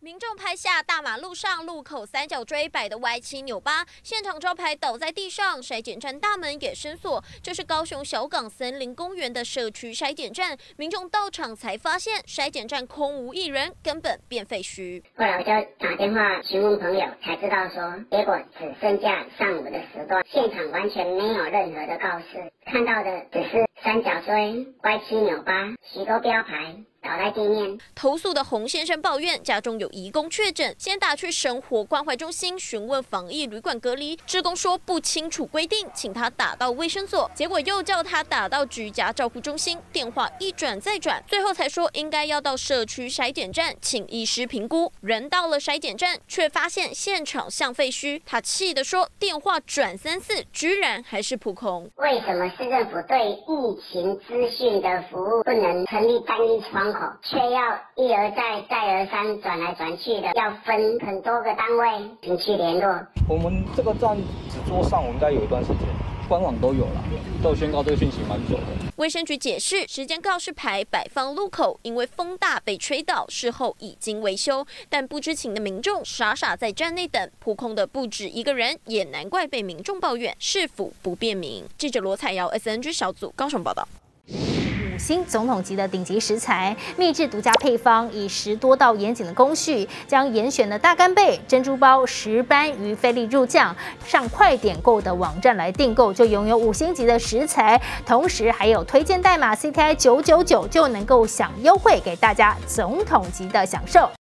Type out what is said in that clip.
民众拍下大马路上路口三角锥摆得歪七扭八，现场招牌倒在地上，筛检站大门也伸锁。这是高雄小港森林公园的社区筛检站，民众到场才发现筛检站空无一人，根本变废墟。 后来我就打电话询问朋友，才知道说，结果只剩下上午的时段，现场完全没有任何的告示，看到的只是三角锥歪七扭八，许多标牌倒在地面。 投诉的洪先生抱怨家中有移工确诊，先打去生活关怀中心询问防疫旅馆隔离，志工说不清楚规定，请他打到卫生所，结果又叫他打到居家照护中心，电话一转再转，最后才说应该要到社区筛检站请医师评估。人到了筛检站，却发现现场像废墟，他气得说电话转3次，居然还是扑空。 为什么市政府对疫情资讯的服务不能成立单一窗口，却要一而再再而三转来转去的，要分很多个单位请去联络？ 我们这个站只做上午应该有一段时间，官网都有了，都有宣告这个讯息蛮久的。 卫生局解释，时间告示牌摆放路口，因为风大被吹倒，事后已经维修，但不知情的民众傻傻在站内等，扑空的不止一个人，也难怪被民众抱怨市府不便民。记者罗彩瑶 SNG 小组高雄报道。 5星总统级的顶级食材，秘制独家配方，以10多道严谨的工序，将严选的大干贝、珍珠鲍、石斑鱼菲力入酱，上快点购的网站来订购，就拥有5星级的食材，同时还有推荐代码 CTI 999就能够享优惠，给大家总统级的享受。